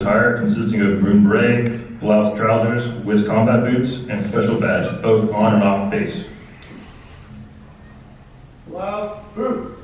attire consisting of maroon beret, blouse, trousers, Wiz combat boots, and special badge, both on and off base. Blouse, boot.